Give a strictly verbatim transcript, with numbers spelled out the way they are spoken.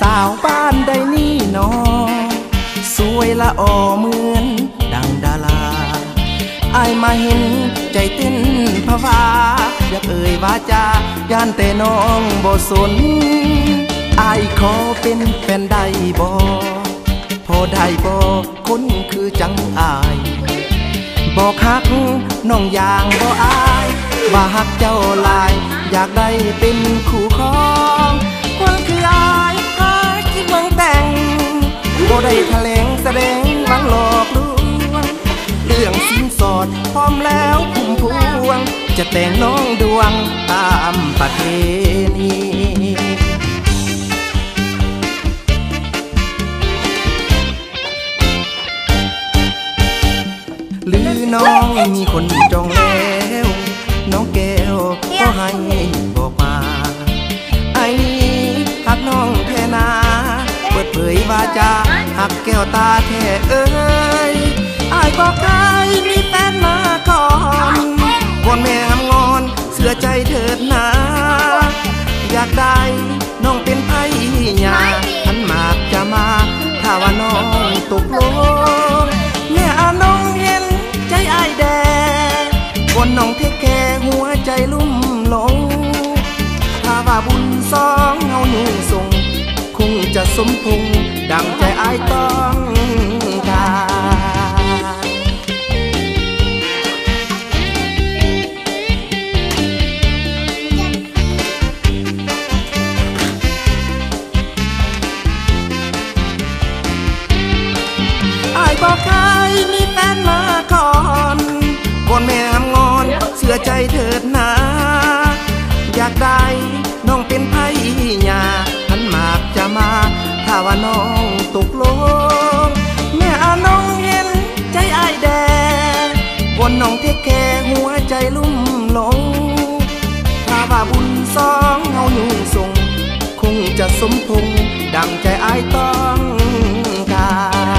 สาวบ้านใดนี่นอสวยละออเหมือนดังดาราอายมาเห็นใจเต้นผวาอยากเอ่ยวาจาย่านแต่น้องบ่สนอายขอเป็นแฟนได้บ่พอได้บ่คนคือจังอายบอกฮักน้องอย่างบ่อายว่าฮักเจ้าลายอยากได้เป็นคู่ครองคนคืออายหาที่เมืองแต่งบ่ได้แถลงแสดงหวังหลอกลวงเรื่องสินสอดพร้อมแล้วพุ่มพวงจะแต่งน้องดวงตามประเพณีหรือน้องมีคนจองแล้วน้องแก้วก็ให้บอกมาไอ้หักน้องแท้นาเปิดเผยวาจาหักแก้วตาแท้เอ้ยอายบอกใครมีแฟนมาก่อนวอนแม่งงอนเสือใจเถิดนาอยากได้น้องเป็นไผ่ยาขันหมากจะมาถ้าว่าน้องตกลงแม่อาน้องเห็นใจอายแดงวอนน้องเทคแค่หัวใจลุ่มหลงถ้าว่าบุญสองเฮาอยู่ส่งคงจะสมพงษ์ดังใจอายต้องการอายบอกใครมีแฟนมาก่อนวอนแม่งามงอนเสือใจเถิดนาอยากได้น้องเป็นไผ่ยาขันหมากจะมาถ้าว่าน้องตกลงแม่อาน้องเห็นใจอายแดงวอนน้องเทคแค่หัวใจลุ่มหลงถ้าว่าบุญสองเฮาอยู่ส่งคงจะสมพงษ์ดังใจอายต้องการ